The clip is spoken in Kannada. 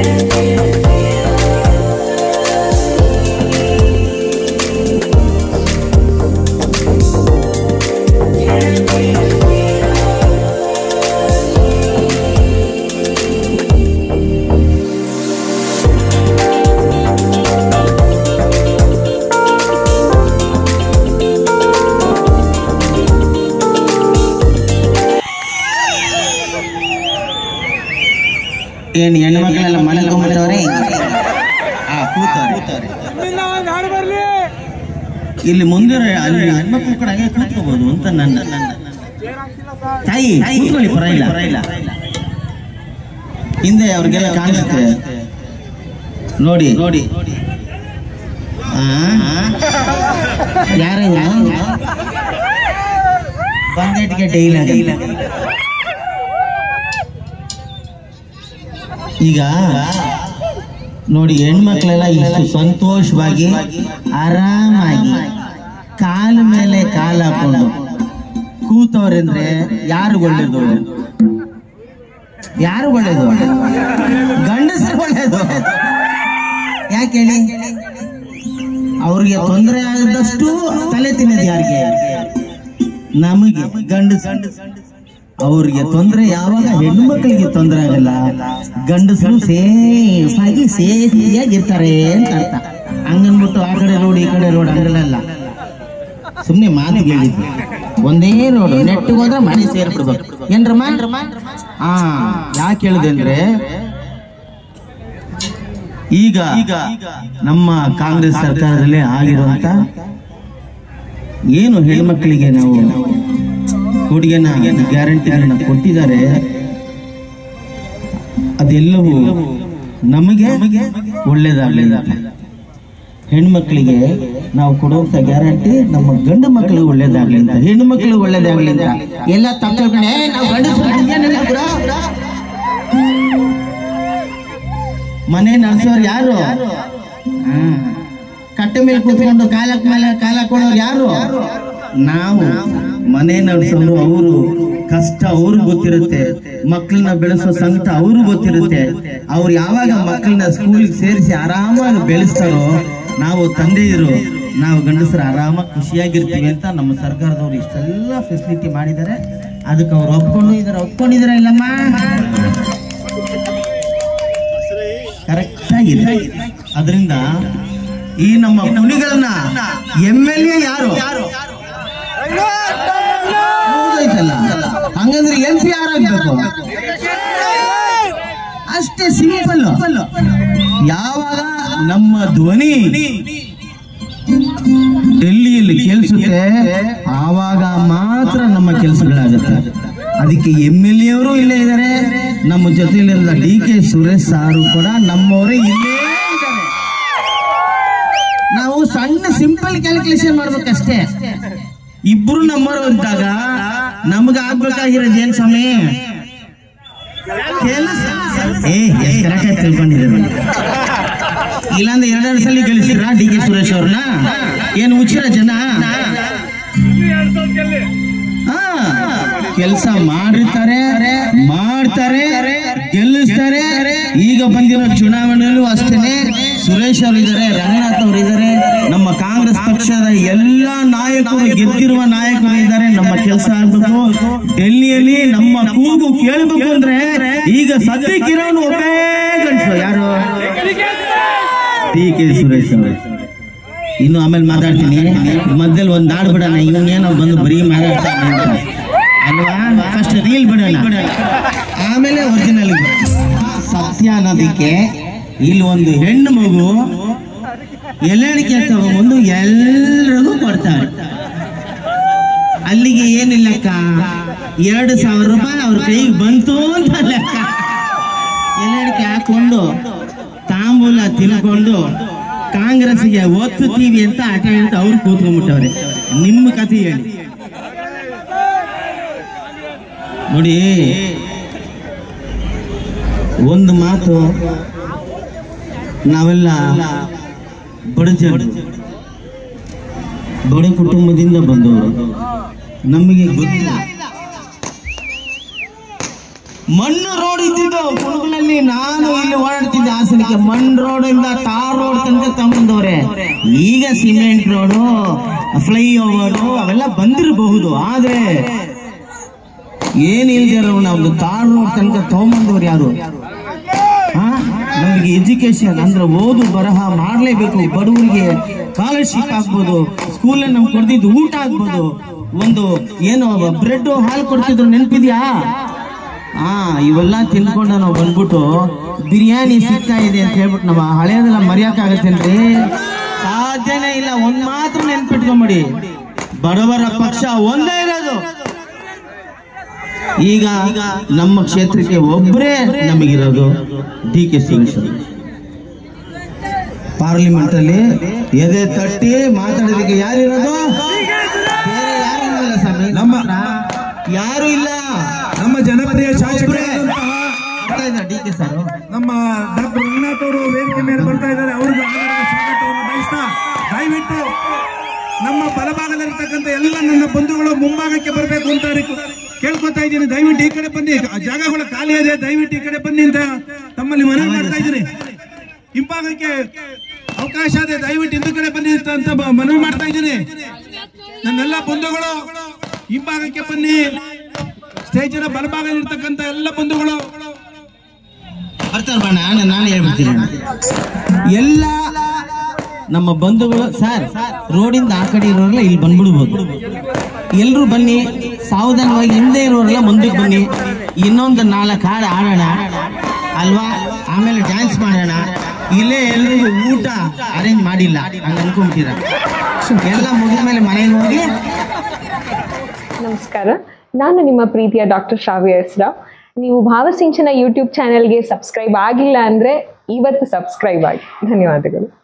ಏನು ಹೆಣ್ಣು ಮಕ್ಕಳೆಲ್ಲ ಮಲಗ್ಕೊಂಡ್ಬಿಟ್ಟವ್ರೆ, ಕೂತವ್ರೆ. ಇಲ್ಲಿ ಮುಂದೆ ಅಲ್ಲಿ ಹೆಣ್ಮಕ್ಳು ಕೂಡ ಹಾಗೆ ಕೂತ್ಕೋಬಹುದು ಅಂತ ನನ್ನ ತಾಯಿ. ಕೂತ್ಕೊಳ್ಳಿ, ಪರವಾಗಿಲ್ಲ. ಹಿಂದೆ ಅವ್ರಿಗೆಲ್ಲ ಕಾಣಿಸುತ್ತೆ ನೋಡಿ. ಯಾರ ಬಂದೇಟಿಗೆ ಡೈಲಾಗ್. ಈಗ ನೋಡಿ, ಹೆಣ್ಮಕ್ಳೆಲ್ಲ ಇಷ್ಟು ಸಂತೋಷವಾಗಿ ಆರಾಮಾಗಿ ಕಾಲ ಮೇಲೆ ಕಾಲ ಹಾಕೊಂಡು ಕೂತವ್ರಂದ್ರೆ ಯಾರು ಒಳ್ಳೇದು? ಗಂಡಸರು ಒಳ್ಳೇದು. ಯಾಕೆ ಹೇಳಿ? ಅವ್ರಿಗೆ ತೊಂದರೆ ಆಗದಷ್ಟು ತಲೆ ತಿನ್ನೋದು ಯಾರಿಗೆ? ನಮಗೆ ಗಂಡಸ. ಅವ್ರಿಗೆ ತೊಂದರೆ ಯಾವಾಗ? ಹೆಣ್ಣು ಮಕ್ಕಳಿಗೆ ತೊಂದರೆ ಆಗಲ್ಲ, ಗಂಡಸರು ಸೇಫಾಗಿ ಸೇಫಿಯಾಗಿರ್ತಾರೆ ಅಂತ ಅರ್ಥ. ಹಂಗನ್ಬಿಟ್ಟು ಆ ಕಡೆ ರೋಡ್ ಈ ಕಡೆ ರೋಡ್ ಹಂಗಲ್ಲ, ಸುಮ್ನೆ ಮಾತು ಹೇಳಿದ್ವಿ. ಒಂದೇ ರೋಡ್, ನೆಟ್ಟಿಗೆ ಹೋದ್ರೆ ಮನೆ ಸೇರ್ಬಿಡ್ಬೇಕು. ಏನ್ರಮ್ಮ? ಯಾಕೆ ಹೇಳಿದೆ ಅಂದ್ರೆ, ಈಗ ನಮ್ಮ ಕಾಂಗ್ರೆಸ್ ಸರ್ಕಾರದಲ್ಲಿ ಆಗಿರುವಂತ ಏನು ಹೆಣ್ಮಕ್ಳಿಗೆ ನಾವು ಕೊಡುಗೆನ ಗ್ಯಾರಂಟಿಗಳನ್ನ ಕೊಟ್ಟಿದ್ದಾರೆ, ಅದೆಲ್ಲವೂ ನಮಗೆ ಒಳ್ಳೇದಾಗಲಿ. ಹೆಣ್ಮಕ್ಳಿಗೆ ನಾವು ಕೊಡುವಂತ ಗ್ಯಾರಂಟಿ ನಮ್ಮ ಗಂಡು ಮಕ್ಕಳಿಗೆ ಒಳ್ಳೇದಾಗ್ಲಿ ಅಂತ, ಹೆಣ್ಣು ಮಕ್ಕಳಿಗೆ ಒಳ್ಳೇದಾಗ್ಲಿ ಅಂತ ಎಲ್ಲ ತಕ್ಕಳ್ಕೊಂಡೆ ನಾವು ಮನೆ ನಡೆಸೋರು ಯಾರು? ಕಟ್ಟೆ ಮೇಲೆ ಕೂತ್ಕೊಂಡು ಕಾಲಕ್ಕೆ ಮೇಲೆ ಕಾಲ ಹಾಕೊಳ್ಳೋರು ಯಾರು? ನಾವು. ಮನೆ ನಡೆಸೋರು ಅವರು, ಕಷ್ಟ ಅವ್ರಿಗೆ ಗೊತ್ತಿರುತ್ತೆ, ಮಕ್ಕಳನ್ನ ಬೆಳೆಸೋ ಸಂಕಟ ಅವ್ರಿಗೆ ಗೊತ್ತಿರುತ್ತೆ. ಅವ್ರು ಯಾವಾಗ ಮಕ್ಕಳನ್ನ ಸ್ಕೂಲ್ಗೆ ಸೇರಿಸಿ ಆರಾಮಾಗಿ ಬೆಳೆಸ್ತಾರೋ, ನಾವು ತಂದೆಯರು, ನಾವು ಗಂಡಸರು ಆರಾಮಾಗಿ ಖುಷಿಯಾಗಿರ್ತೀವಿ ಅಂತ ನಮ್ಮ ಸರ್ಕಾರದವ್ರು ಇಷ್ಟೆಲ್ಲ ಫೆಸಿಲಿಟಿ ಮಾಡಿದ್ದಾರೆ. ಅದಕ್ಕೆ ಅವ್ರು ಒಪ್ಕೊಂಡಿದ್ದಾರೆ ಇಲ್ಲಮ್ಮ? ಕರೆಕ್ಟ್ ಆಗಿದೆ. ಅದರಿಂದ ಈ ನಮ್ಮ ಮುನಿಗಳನ್ನ MLA ಯಾರು? ಹಂಗಂದ್ರೆ MP ಯಾರಾಗಬೇಕು? ಅಷ್ಟೇ ಸಿಂಪಲ್. ಯಾವಾಗ ನಮ್ಮ ಧ್ವನಿ ಡೆಲ್ಲಿಯಲ್ಲಿ ಕೇಳಿಸುತ್ತೆ ಆವಾಗ ಮಾತ್ರ ನಮ್ಮ ಕೆಲಸಗಳಾಗುತ್ತೆ. ಅದಕ್ಕೆ MLA ಅವರು ಇಲ್ಲೇ ಇದ್ದಾರೆ, ನಮ್ಮ ಜೊತೆಲಿರುವ DK ಸುರೇಶ್ ಸಾರು ಕೂಡ ನಮ್ಮವರೇ ಇಲ್ಲೇ ಇದ್ದಾರೆ. ನಾವು ಸಣ್ಣ ಸಿಂಪಲ್ ಕ್ಯಾಲ್ಕುಲೇಷನ್ ಮಾಡ್ಬೇಕಷ್ಟೇ. ಇಬ್ರು ನಮ್ಮವರು ಅಂತಾಗ ನಮ್ಗ ಆಗ್ಬೇಕಾಗಿರೋದು ಏನ್ ಸ್ವಾಮಿ? ಕರೆಕ್ಟಾಗಿ ತಿಳ್ಕೊಂಡಿದ್ದಾರೆ. ಇಲ್ಲಾಂದ್ರೆ 2 ಸಲ ಗಳಿಸಿದ್ರ DK ಸುರೇಶ್ ಅವ್ರನ್ನ? ಏನು ಹುಚ್ಚಿರ ಜನ? ಕೆಲಸ ಮಾಡ್ತಾರೆ, ಗೆಲ್ಲಿಸ್ತಾರೆ. ಈಗ ಬಂದಿರೋ ಚುನಾವಣೆಯಲ್ಲೂ ಅಷ್ಟೇನೆ ಸುರೇಶ್ ಅವರು ಇದ್ದಾರೆ, ರಂಗನಾಥ್ ಅವರು ಇದ್ದಾರೆ, ನಮ್ಮ ಕಾಂಗ್ರೆಸ್ ಪಕ್ಷದ ಎಲ್ಲಾ ನಾಯಕರು, ಗೆದ್ದಿರುವ ನಾಯಕರು ಇದ್ದಾರೆ. ನಮ್ಮ ಕೆಲಸ ಆಗ್ಬೇಕು. ಡೆಲ್ಲಿಯಲ್ಲಿ ನಮ್ಮ ಕೂಗು ಕೇಳಬೇಕು ಅಂದ್ರೆ ಈಗ ಸದ್ಯಕ್ಕಿರೋನು ಒಬ್ಬೇ ಗಂಡಸು. ಯಾರು? DK ಸುರೇಶ್ ಅವರು. ಇನ್ನು ಆಮೇಲೆ ಮಾತಾಡ್ತೀನಿ. ಮಧ್ಯದಲ್ಲಿ ಒಂದ್ ಹಾಡು ಬಿಡೋಣ, ಇವನೇನೋ ಬಂದು ಬರೀ ಮಾತಾಡ್ತಾನೆ ಅಲ್ವಾ? ಫಸ್ಟ್ ರೀಲ್ ಬಿಡೋಣ, ಆಮೇಲೆ ಒರಿಜಿನಲ್. ಸತ್ಯ ಅನ್ನೋದಕ್ಕೆ ಇಲ್ಲಿ ಒಂದು ಹೆಣ್ಣು ಮಗು ಎಲೆಡಿಕೆ ತಗೊಂಡು ಎಲ್ರಿಗೂ ಕೊಡ್ತಾರೆ. ಅಲ್ಲಿಗೆ ಏನಿಲ್ಲಕ್ಕ, 2,000 ರೂಪಾಯಿ ಅವ್ರ ಕೈಗೆ ಬಂತು ಅಂತ ಲೆಕ್ಕ. ಎಲೆಡಿಕೆ ಹಾಕೊಂಡು ತಾಂಬೂಲ ತಿನ್ಕೊಂಡು ಕಾಂಗ್ರೆಸ್ಗೆ ಒತ್ತುತ್ತೀವಿ ಅಂತ ಆಟ ಹೇಳ್ತಾ ಅವ್ರು ಕೂತ್ಕೊಂಡ್ಬಿಟ್ಟವ್ರೆ. ನಿಮ್ಮ ಕಥೆ ಹೇಳಿ ನೋಡಿ. ಒಂದು ಮಾತು, ನಾವೆಲ್ಲ ಬಡ ಕುಟುಂಬದಿಂದ ಬಂದವರು, ನಮಗೆ ಗೊತ್ತಿಲ್ಲ. ಮಣ್ಣು ರೋಡ್ ಇದ್ದಿದ್ದು ಕುಣಗುಲಲ್ಲಿ ನಾನು ಇಲ್ಲಿ ಓಡಾಡ್ತಿದ್ದೆ. ಮಾಸಕ್ಕೆ ಮಣ್ ರೋಡ್ ಇಂದ ಟಾರ್ ರೋಡ್ ತನಕ ತಗೊಂಡವ್ರೆ. ಈಗ ಸಿಮೆಂಟ್ ರೋಡು, ಫ್ಲೈ ಓವರು ಅವೆಲ್ಲ ಬಂದಿರಬಹುದು, ಆದ್ರೆ ಏನಿಲ್ದಿರೋ ಒಂದು ಟಾರ್ ರೋಡ್ ತನಕ ತಗೊಂಬಂದವ್ರು ಯಾರು? ನಮಗೆ ಎಜುಕೇಶನ್ ಅಂದ್ರೆ ಓದು ಬರಹ ಮಾಡ್ಲೇಬೇಕು. ಬಡವರಿಗೆ ಸ್ಕಾಲರ್ಶಿಪ್ ಆಗ್ಬೋದು, ಸ್ಕೂಲಲ್ಲಿ ನಮ್ಗೆ ಕೊಡ್ತಿದ್ದು ಊಟ ಆಗ್ಬೋದು, ಒಂದು ಏನೋ ಬ್ರೆಡ್ ಹಾಲು ಕೊಡ್ತಿದ್ರು, ನೆನಪಿದ್ಯಾ? ಇವೆಲ್ಲ ತಿನ್ಕೊಂಡು ನಾವು ಬಂದ್ಬಿಟ್ಟು ಬಿರಿಯಾನಿ ಸಿಗ್ತಾ ಇದೆ ಅಂತ ಹೇಳ್ಬಿಟ್ಟು ನಮ್ಮ ಹಳೆಯದೆಲ್ಲ ಮರೆಯಕ್ಕಾಗತ್ತೇನ್ರಿ? ಸಾಧ್ಯನೇ ಇಲ್ಲ. ಒಂದ್ ಮಾತ್ರ ನೆನ್ಪಿಟ್ಕೊಂಬಿಡಿ, ಬಡವರ ಪಕ್ಷ ಒಂದೇ ಇರೋದು. ಈಗ ನಮ್ಮ ಕ್ಷೇತ್ರಕ್ಕೆ ಒಬ್ಬರೇ ನಮಗಿರೋದು DK ಸುರೇಶ್. ಪಾರ್ಲಿಮೆಂಟ್ ಅಲ್ಲಿ ಎದೆ ತಟ್ಟಿ ಮಾತಾಡೋದಕ್ಕೆ ಯಾರಿರೋದು? ಬೇರೆ ಯಾರು ಇಲ್ಲ ಸ್ವಾಮಿ, ನಮ್ಮ ಯಾರು ಇಲ್ಲ. ನಮ್ಮ ಜನಪ್ರಿಯ ಶಾಸಕರು DK ಸರ್, ನಮ್ಮ ಡಾಕ್ಟರ್ ರಂಗನಾಥ್ ಅವರು ವೇದಿಕೆ ಮೇಲೆ ಬರ್ತಾ ಇದ್ದಾರೆ. ಅವ್ರಿಗೆ ಸ್ವಾಗತವನ್ನು ಬಯಸ್ತಾ, ದಯವಿಟ್ಟು ನಮ್ಮ ಬಲಭಾಗದಲ್ಲಿರ್ತಕ್ಕಂಥ ಎಲ್ಲ ನನ್ನ ಬಂಧುಗಳು ಮುಂಭಾಗಕ್ಕೆ ಬರಬೇಕು ಅಂತ ಕೇಳ್ಕೊತಾ ಇದ್ದೀನಿ. ದಯವಿಟ್ಟು ಈ ಕಡೆ ಬನ್ನಿ, ಜಾಗಗಳು ಖಾಲಿ ಇದೆ, ದಯವಿಟ್ಟು ಈ ಕಡೆ ಬನ್ನಿ ಅಂತ ತಮ್ಮಲ್ಲಿ ಮನವಿ ಮಾಡ್ತಾ ಇದ್ದೀನಿ. ಹಿಂಭಾಗಕ್ಕೆ ಅವಕಾಶ ಇದೆ, ದಯವಿಟ್ಟು ಹಿಂದೂ ಕಡೆ ಬನ್ನಿ ಅಂತ ಮನವಿ ಮಾಡ್ತಾ ಇದ್ದೀನಿ. ನನ್ನೆಲ್ಲ ಬಂಧುಗಳು ಹಿಂಭಾಗಕ್ಕೆ ಬನ್ನಿ. ಸ್ಟೇಜಿನ ಬಲಭಾಗದಲ್ಲಿರ್ತಕ್ಕಂಥ ಎಲ್ಲ ಬಂಧುಗಳು ಬರ್ತಾರೆ ಬಣ್ಣ. ನಾನು ಹೇಳ್ಬಿಡ್ತೀನಿ, ಎಲ್ಲ ನಮ್ಮ ಬಂಧುಗಳು ಸರ್ ರೋಡಿಂದ ಆ ಕಡೆ ಇರೋರೆಲ್ಲ ಇಲ್ಲಿ ಬಂದ್ಬಿಡ್ಬೋದು. ಎಲ್ರು ಬನ್ನಿ, ಸಾವಧಾನವಾಗಿ ಹಿಂದೆ ಇರೋರೆಲ್ಲ ಮುಂದಕ್ಕೆ ಬನ್ನಿ. ಇನ್ನೊಂದು 4 ಹಾಡು ಆಡೋಣ ಅಲ್ವಾ, ಆಮೇಲೆ ಡ್ಯಾನ್ಸ್ ಮಾಡೋಣ. ಇಲ್ಲೇ ಎಲ್ರಿಗೂ ಊಟ ಅರೇಂಜ್ ಮಾಡಿಲ್ಲ ಹಂಗ ಅನ್ಕೊಂಬಿಟ್ಟಿರ. ಎಲ್ಲ ಮುಗಿದ ಮೇಲೆ ಮನೆಗೆ ಹೋಗಿ. ನಮಸ್ಕಾರ, ನಾನು ನಿಮ್ಮ ಪ್ರೀತಿಯ ಡಾಕ್ಟರ್ ಶ್ರಾವ್ಯ ಎಸ್ ರಾವ್. ನೀವು ಭಾವಸಿಂಚನ ಯೂಟ್ಯೂಬ್ ಚಾನೆಲ್ಗೆ ಸಬ್ಸ್ಕ್ರೈಬ್ ಆಗಿಲ್ಲ ಅಂದರೆ ಇವತ್ತು ಸಬ್ಸ್ಕ್ರೈಬ್ ಆಗಿ. ಧನ್ಯವಾದಗಳು.